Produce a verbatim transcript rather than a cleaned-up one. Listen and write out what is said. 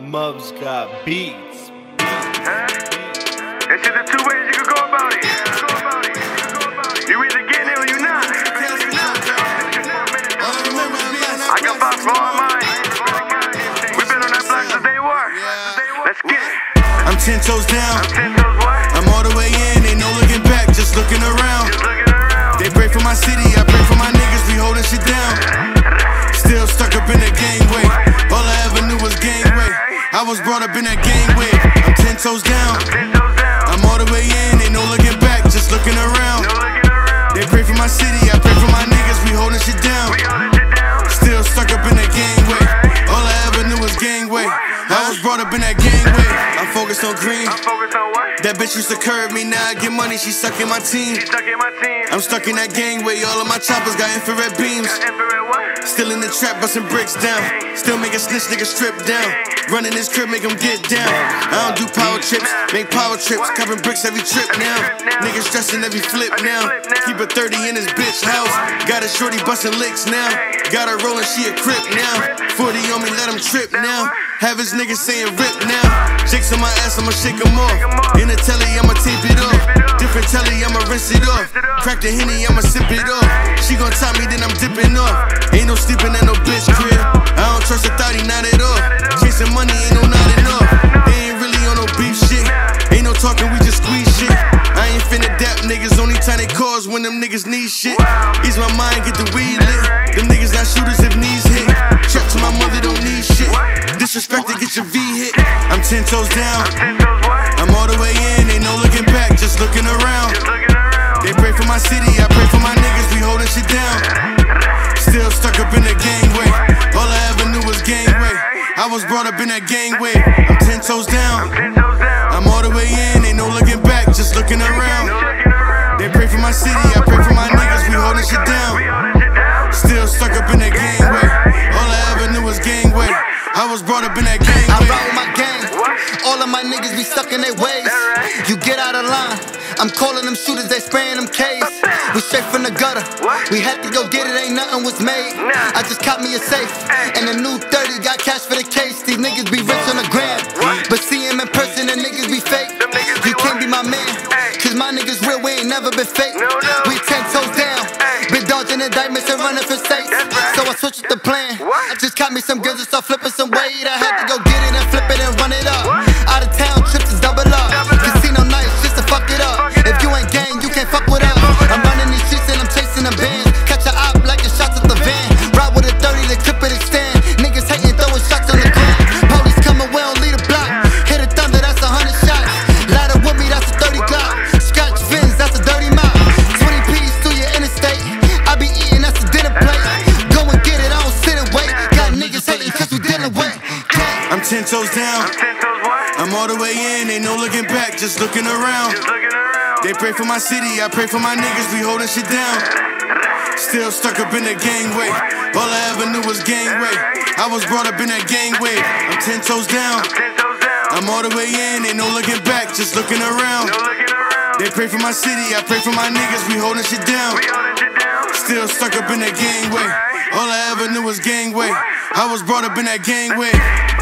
Mubs got beats. It's just the two ways you can go about it. You either getting it or you not. I got five for all mine. We've been on that block since day one. Let's get it. I'm ten toes down. I'm ten toes what? I'm all the way in, ain't no looking back, just looking around. Just looking around. They pray for my city, I pray for my niggas, we holding shit down. Still stuck up in the gangway. All I ever knew was gangway. I was brought up in that gangway. I'm ten toes down. Ten toes down. I'm all the way in, ain't no looking back, just looking around. No looking around. They pray for my city, I pray for my niggas, we holding shit down. We holding shit down. Still stuck up in that gangway. All I ever knew was gangway. I was brought up in that gangway. I'm focused on green. I'm focused on what? That bitch used to curve me, now I get money, she stuck in my team. She stuck in my team. I'm stuck in that gangway, all of my choppers got infrared beams. Infrared what? Still in the trap, bustin' bricks down. Still make a snitch nigga strip down. Running this crib, make him get down. I don't do power trips, make power trips. Copping bricks every trip now. Niggas stressing every flip now. Keep a thirty in his bitch house. Got a shorty bustin' licks now. Got her rollin', she a crip now. forty on me, let him trip now. Have his niggas saying rip now. Shakes on my ass, I'ma shake him off. In the telly, I'ma tape it off. Different telly, I'ma rinse it off. Crack the Henny, I'ma sip it off. She gon' top me, then I'm dipping off. Ain't no sleeping at no bitch crib. I don't trust a thotty, not at all. Chasing money, ain't no nodding off. They ain't really on no beef shit. Ain't no talking, we just squeeze shit. I ain't finna dap niggas, only time they cause when them niggas need shit. Ease my mind, get the weed lit. Them niggas not shooters if knees hit. Trap to my mother, don't need shit. Disrespect to get your V hit. I'm ten toes down. Ten toes what? I'm all the way in, ain't no looking back, just looking around. Just looking around. They pray for my city, I pray for my niggas, we holding shit down. Still stuck up in the gangway. All I ever knew was gangway. I was brought up in that gangway. I'm ten toes down. Ten toes down. I'm all the way in, ain't no looking back, just looking No around. looking around. They pray for my city, I pray for my niggas, we holding shit down. We holding shit down. Still stuck up in that gangway. All I ever knew was gangway. I was brought up in that I gangway. ride with my gang. All of my niggas be stuck in their ways. You get out of line. I'm calling them shooters, they spraying them K's. We straight from the gutter. We had to go get it, ain't nothing was made. I just caught me a safe. And a new thirty got cash for the case. These niggas be rich on the gram. But see him in person, the niggas be fake. You can't be my man. Cause my niggas real, we ain't never been fake. We ten toes down. Been dodging indictments and running for states. So I switched the plan. I just caught me some girls and start flipping some weight. I had to go get it and flip it and run it up. Out of town trips is double up. Casino nights just to fuck it up. If you ain't gang, you can't fuck with us. I'm running these streets and I'm chasing the bands. Catch a op like a shots at the van. Ride with a thirty to clip it extend. Niggas hating, throwing shots on the ground. Police coming, we don't lead a block. Hit a thunder, that's a hundred shots. Ladder with me, that's a thirty Glock. Scratch fins, that's a dirty mop. twenty P's through your interstate. I be eating, that's a dinner plate. Go and get it, I don't sit and wait. Got niggas hating cause we dealing with. I'm ten toes down. Ten toes what? I'm all the way in, ain't no looking back, just looking around. Just looking around. They pray for my city, I pray for my niggas, we holding shit down. Still stuck up in the gangway. All I ever knew was gangway. I was brought up in that gangway. I'm ten toes down. Ten toes down. I'm all the way in, ain't no looking back, just looking around. No looking around. They pray for my city, I pray for my niggas, we holding shit down. We holding shit down. Still stuck up in that gangway. All I ever knew was gangway. I was brought up in that gangway.